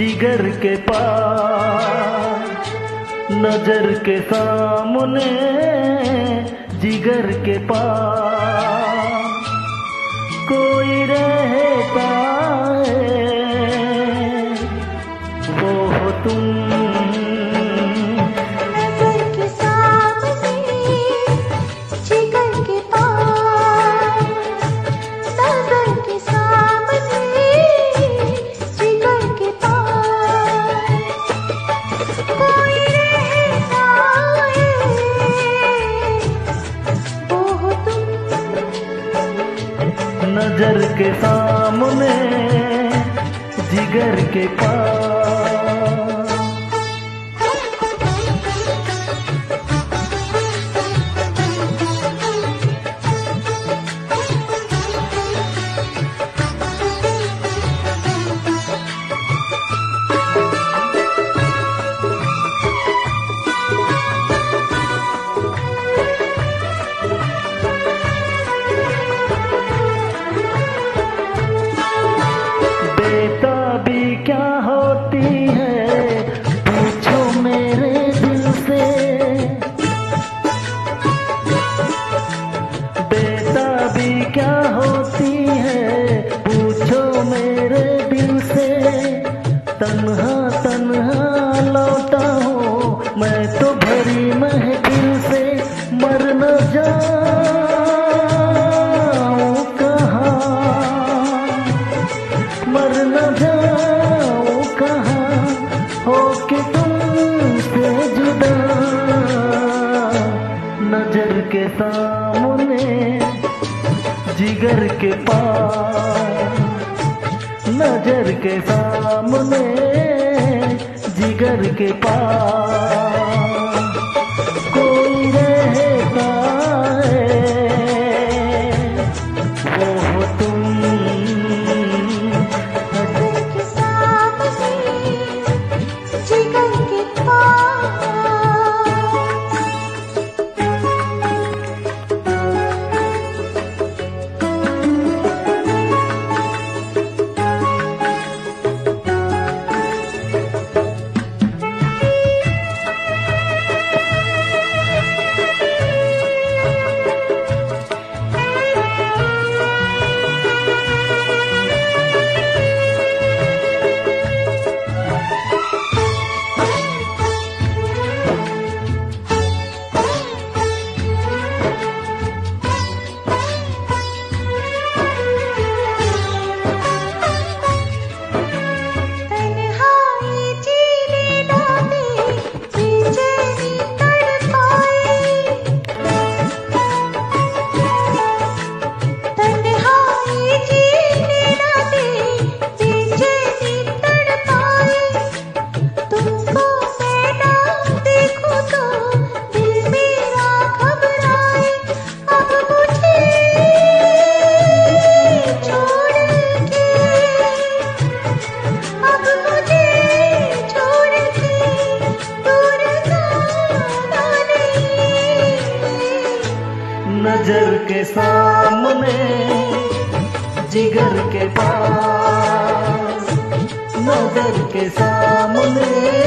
जिगर के पास, नजर के सामने जिगर के पास कोई रहता है, वो हो तुम। नजर के सामने जिगर के पास, नजर के सामने जिगर के पास कोई रहता है, वो हो तुम। नजर के सामने जिगर के पास। बेताबी क्या होती है पूछो मेरे दिल से, बेताबी क्या होती है पूछो मेरे दिल से। तन्हा तन्हा लौटा हूँ मैं तो भरी महफिल से, मर न जाऊं कहाँ, मर न जाऊं कहाँ होके तुमसे जुदा। नजर के सामने जिगर के पास, नजर के सामने जिगर के पास कोई रहता है, वो हो तुम। नजर के सामने जिगर के पास। नजर के सामने जिगर के पास, नजर के सामने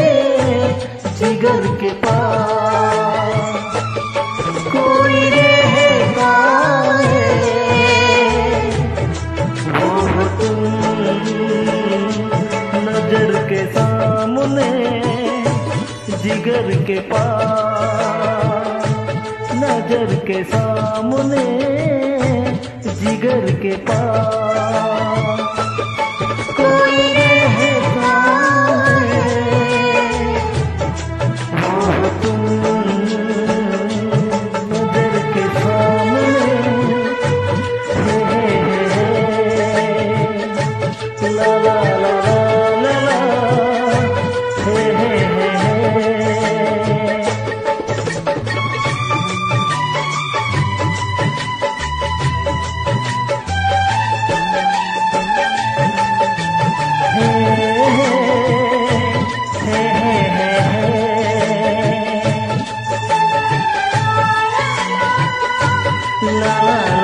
जिगर के पास कोई रहता है, वो हो तुम। नजर के सामने जिगर के पास, नजर के सामने जिगर के पास कोई रहता है, वो हो तुम। नजर के सामने ला ला ला ला ला la la